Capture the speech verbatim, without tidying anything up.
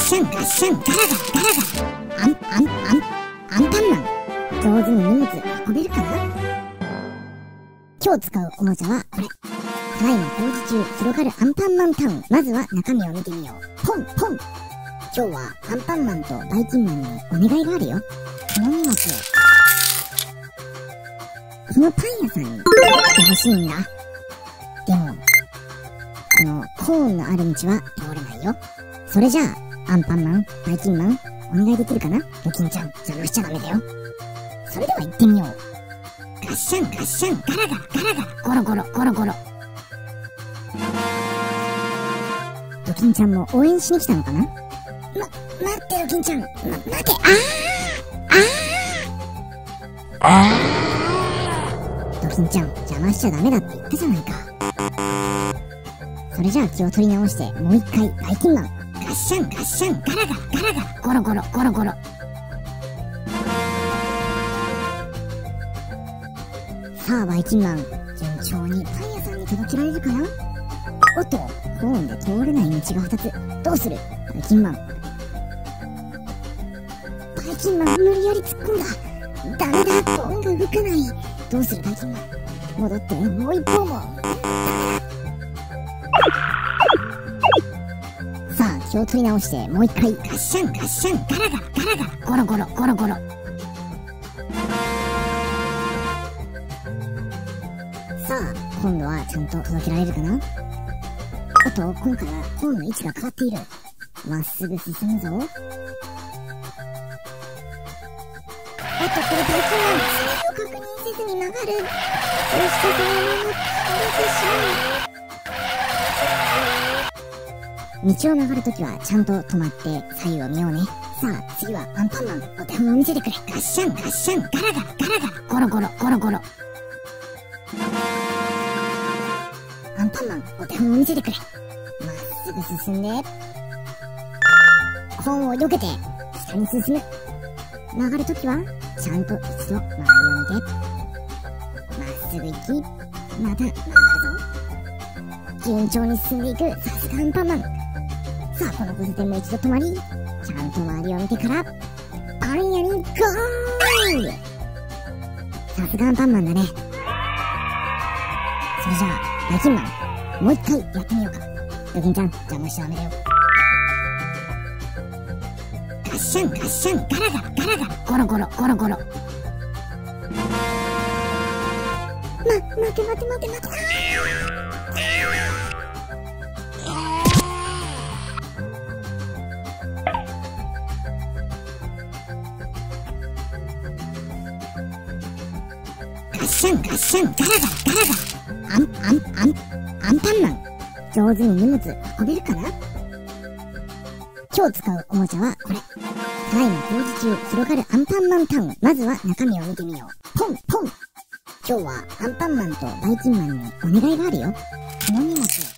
シャンガッシャンガラガラガラガラ。アンアンアンアンパンマン、上手に荷物運べるかな。今日使うおもちゃはこれ。ただいま工事中、広がるアンパンマンタウン。まずは中身を見てみよう。ポンポン。今日はアンパンマンとバイキンマンにお願いがあるよ。この荷物をこのパン屋さんに来てほしいんだ。でもこのコーンのある道は通れないよ。それじゃあアンパンマン、バイキンマン、お願いできるかな。ドキンちゃん、邪魔しちゃダメだよ。それでは行ってみよう。ガッシャンガッシャンガラガラガラガラ、ゴロゴロゴロゴロ。ドキンちゃんも応援しに来たのかな。ま、待ってドキンちゃん、ま、待て。あーあードキンちゃん、邪魔しちゃダメだって言ったじゃないか。それじゃあ気を取り直してもう一回バイキンマン、ガッシャンガッシャンガラガラガラガラ、ゴロゴロゴロゴロ。さあバイキンマン、順調にパン屋さんに届けられるかな。おっと、コーンで通れない道がふたつ。どうするバイキンマン。バイキンマン無理やり突っ込んだ。ダメだ、コーンが動かない。どうするバイキンマン。戻ってもう一方も。さあ気を取り直してもう一回ガッシャンガッシャンガラガラガラガラ、ゴロゴロゴロゴロ。さあ今度はちゃんと届けられるかな。おっと、今回はコーンの位置が変わっている。まっすぐ進むぞ。おっと、これバイキンマン、それを確認せずに曲がる。そしてそのまま倒れてしまう。道を曲がるときはちゃんと止まって左右を見ようね。さあ次はアンパンマン、お手本を見せてくれ。ガッシャンガッシャンガラガラガラガラ、ゴロゴロゴロゴロ。アンパンマン、お手本を見せてくれ。まっすぐ進んでコーンを避けて下に進む。曲がるときはちゃんと一度周りを見てまっすぐ行き、また曲がるぞ。順調に進んでいく。さすがアンパンマン。さあこの交差点も一度止まり、ちゃんと周りを見てからパン屋にゴール。さすがアンパンマンだね。それじゃあバイキンマン、もう一回やってみようか。ドキンちゃん、邪魔しちゃダメだよ。ガッシャンガッシャンガラガラガラガラ、ゴロゴロゴロゴロ。ま、待て待て待て待て。ガッシャンガッシャンガラガラガラガラ。アンアンアンアンパンマン、上手に荷物運べるかな。今日使うおもちゃはこれ。ただいま工事中、広がるアンパンマンタウン。まずは中身を見てみよう。ポンポン。今日はアンパンマンとバイキンマンにお願いがあるよ。この荷物を